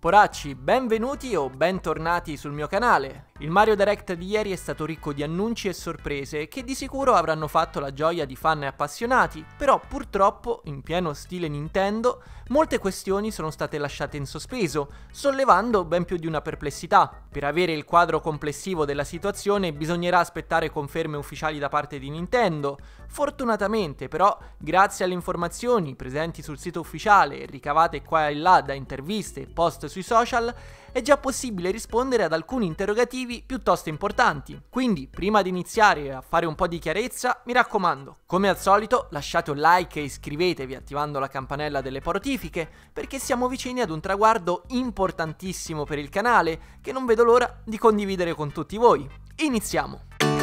Poracci, benvenuti o bentornati sul mio canale. Il Mario Direct di ieri è stato ricco di annunci e sorprese che di sicuro avranno fatto la gioia di fan e appassionati, però purtroppo, in pieno stile Nintendo, molte questioni sono state lasciate in sospeso, sollevando ben più di una perplessità. Per avere il quadro complessivo della situazione bisognerà aspettare conferme ufficiali da parte di Nintendo. Fortunatamente però, grazie alle informazioni presenti sul sito ufficiale e ricavate qua e là da interviste e post sui social, è già possibile rispondere ad alcuni interrogativi piuttosto importanti. Quindi, prima di iniziare a fare un po' di chiarezza, mi raccomando, come al solito lasciate un like e iscrivetevi attivando la campanella delle notifiche, perché siamo vicini ad un traguardo importantissimo per il canale che non vedo l'ora di condividere con tutti voi. Iniziamo!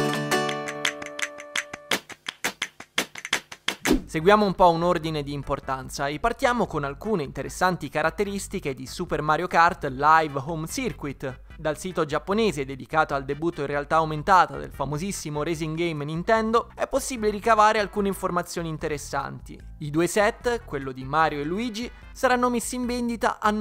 Seguiamo un po' un ordine di importanza e partiamo con alcune interessanti caratteristiche di Super Mario Kart Live Home Circuit. Dal sito giapponese dedicato al debutto in realtà aumentata del famosissimo racing game Nintendo è possibile ricavare alcune informazioni interessanti. I due set, quello di Mario e Luigi, saranno messi in vendita a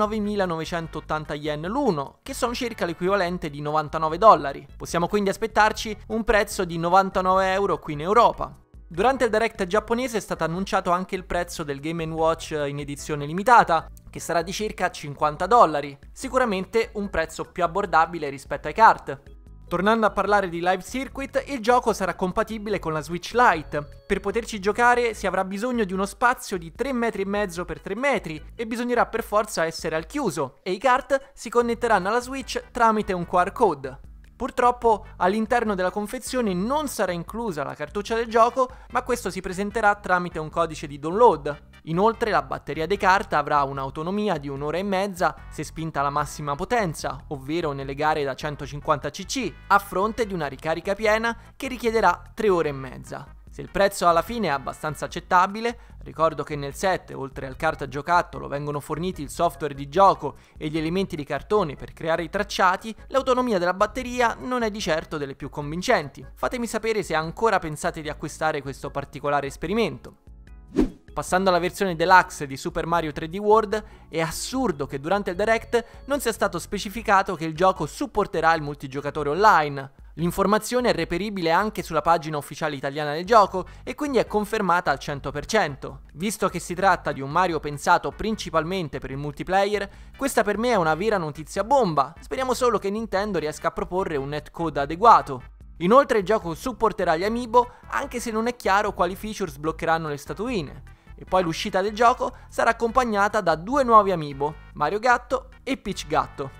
9.980 yen l'uno, che sono circa l'equivalente di $99. Possiamo quindi aspettarci un prezzo di 99 euro qui in Europa. Durante il Direct giapponese è stato annunciato anche il prezzo del Game & Watch in edizione limitata, che sarà di circa $50, sicuramente un prezzo più abbordabile rispetto ai kart. Tornando a parlare di Live Circuit, il gioco sarà compatibile con la Switch Lite. Per poterci giocare si avrà bisogno di uno spazio di 3,5 metri x 3 metri e bisognerà per forza essere al chiuso, e i kart si connetteranno alla Switch tramite un QR code. Purtroppo all'interno della confezione non sarà inclusa la cartuccia del gioco, ma questo si presenterà tramite un codice di download. Inoltre la batteria dei kart avrà un'autonomia di 1 ora e mezza se spinta alla massima potenza, ovvero nelle gare da 150 cc, a fronte di una ricarica piena che richiederà 3 ore e mezza. Se il prezzo alla fine è abbastanza accettabile, ricordo che nel set, oltre al kart giocattolo, vengono forniti il software di gioco e gli elementi di cartone per creare i tracciati, l'autonomia della batteria non è di certo delle più convincenti. Fatemi sapere se ancora pensate di acquistare questo particolare esperimento. Passando alla versione deluxe di Super Mario 3D World, è assurdo che durante il Direct non sia stato specificato che il gioco supporterà il multigiocatore online. L'informazione è reperibile anche sulla pagina ufficiale italiana del gioco e quindi è confermata al 100%. Visto che si tratta di un Mario pensato principalmente per il multiplayer, questa per me è una vera notizia bomba. Speriamo solo che Nintendo riesca a proporre un netcode adeguato. Inoltre il gioco supporterà gli amiibo, anche se non è chiaro quali feature sbloccheranno le statuine. E poi l'uscita del gioco sarà accompagnata da due nuovi amiibo, Mario Gatto e Peach Gatto.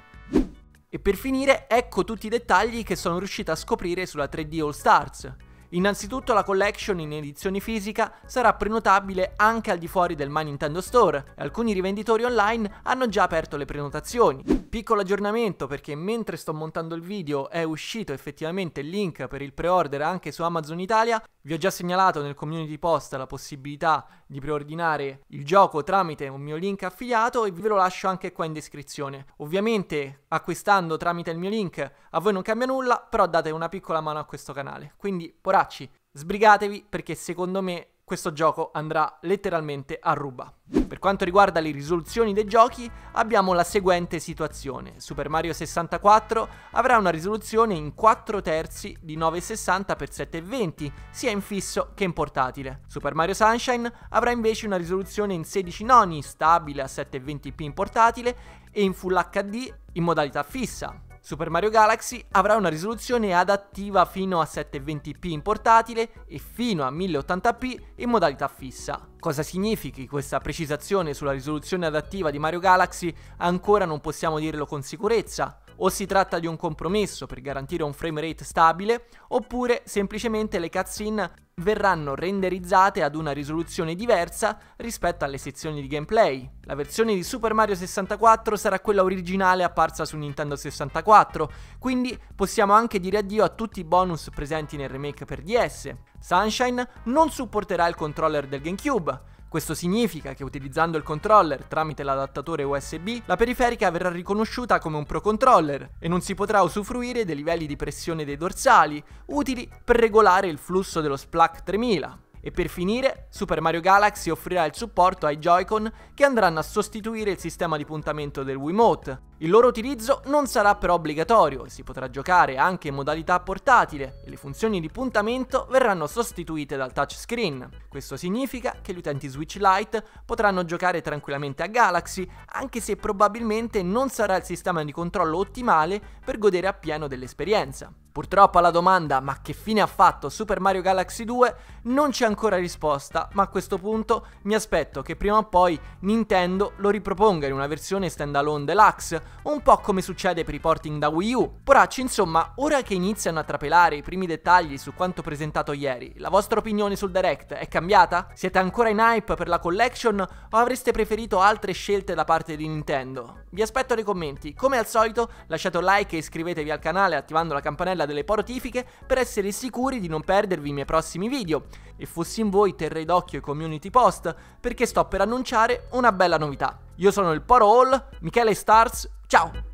E per finire, ecco tutti i dettagli che sono riuscito a scoprire sulla 3D All Stars. Innanzitutto la collection in edizione fisica sarà prenotabile anche al di fuori del My Nintendo Store e alcuni rivenditori online hanno già aperto le prenotazioni. Piccolo aggiornamento, perché mentre sto montando il video è uscito effettivamente il link per il pre-order anche su Amazon Italia. Vi ho già segnalato nel community post la possibilità di preordinare il gioco tramite un mio link affiliato e ve lo lascio anche qua in descrizione. Ovviamente acquistando tramite il mio link a voi non cambia nulla, però date una piccola mano a questo canale. Quindi poracci, sbrigatevi perché secondo me questo gioco andrà letteralmente a ruba. Per quanto riguarda le risoluzioni dei giochi, abbiamo la seguente situazione. Super Mario 64 avrà una risoluzione in 4/3 di 960 x 720, sia in fisso che in portatile. Super Mario Sunshine avrà invece una risoluzione in 16 noni, stabile a 720p in portatile e in Full HD in modalità fissa. Super Mario Galaxy avrà una risoluzione adattiva fino a 720p in portatile e fino a 1080p in modalità fissa. Cosa significhi questa precisazione sulla risoluzione adattiva di Mario Galaxy ancora non possiamo dirlo con sicurezza. O si tratta di un compromesso per garantire un frame rate stabile, oppure semplicemente le cutscene verranno renderizzate ad una risoluzione diversa rispetto alle sezioni di gameplay. La versione di Super Mario 64 sarà quella originale apparsa su Nintendo 64, quindi possiamo anche dire addio a tutti i bonus presenti nel remake per DS. Sunshine non supporterà il controller del GameCube. Questo significa che utilizzando il controller tramite l'adattatore USB, la periferica verrà riconosciuta come un Pro Controller e non si potrà usufruire dei livelli di pressione dei dorsali, utili per regolare il flusso dello SPLAC 3000. E per finire, Super Mario Galaxy offrirà il supporto ai Joy-Con che andranno a sostituire il sistema di puntamento del Wiimote. Il loro utilizzo non sarà però obbligatorio e si potrà giocare anche in modalità portatile e le funzioni di puntamento verranno sostituite dal touchscreen. Questo significa che gli utenti Switch Lite potranno giocare tranquillamente a Galaxy, anche se probabilmente non sarà il sistema di controllo ottimale per godere appieno dell'esperienza. Purtroppo alla domanda "ma che fine ha fatto Super Mario Galaxy 2?" non c'è ancora risposta, ma a questo punto mi aspetto che prima o poi Nintendo lo riproponga in una versione standalone deluxe, un po' come succede per i porting da Wii U. Poracci, insomma, ora che iniziano a trapelare i primi dettagli su quanto presentato ieri, la vostra opinione sul Direct è cambiata? Siete ancora in hype per la collection o avreste preferito altre scelte da parte di Nintendo? Vi aspetto nei commenti. Come al solito lasciate un like e iscrivetevi al canale attivando la campanella delle notifiche per essere sicuri di non perdervi i miei prossimi video, e fossi in voi terrei d'occhio i community post perché sto per annunciare una bella novità. Io sono il Poro All, Michele Stars, ciao!